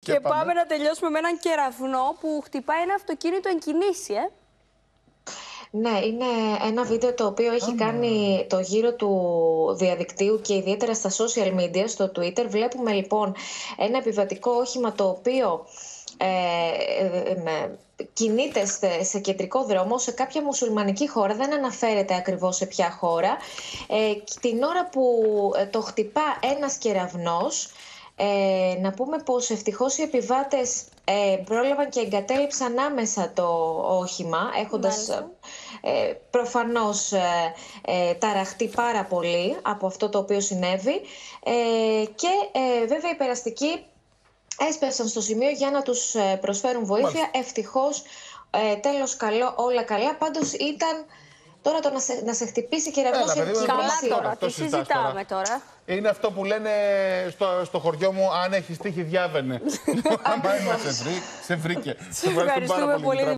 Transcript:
Και πάμε να τελειώσουμε με έναν κεραυνό που χτυπάει ένα αυτοκίνητο εν κινήσει, Ναι, είναι ένα βίντεο το οποίο έχει κάνει το γύρο του διαδικτύου και ιδιαίτερα στα social media, στο Twitter. Βλέπουμε λοιπόν ένα επιβατικό όχημα το οποίο κινείται σε κεντρικό δρόμο, σε κάποια μουσουλμανική χώρα, δεν αναφέρεται ακριβώς σε ποια χώρα. Την ώρα που το χτυπά ένας κεραυνός, να πούμε πως ευτυχώς οι επιβάτες πρόλαβαν και εγκατέλειψαν άμεσα το όχημα, έχοντας προφανώς ταραχτεί πάρα πολύ από αυτό το οποίο συνέβη, και βέβαια οι περαστικοί έσπευσαν στο σημείο για να τους προσφέρουν βοήθεια. Ευτυχώς, τέλος καλό, όλα καλά. Πάντως ήταν τώρα το να σε χτυπήσει κεραυνός εν κινήσει. Καλά τώρα, τι συζητάμε τώρα. Είναι αυτό που λένε στο χωριό μου, αν έχει τύχη διάβαινε. Άμα σε βρήκε. Ευχαριστούμε πολύ.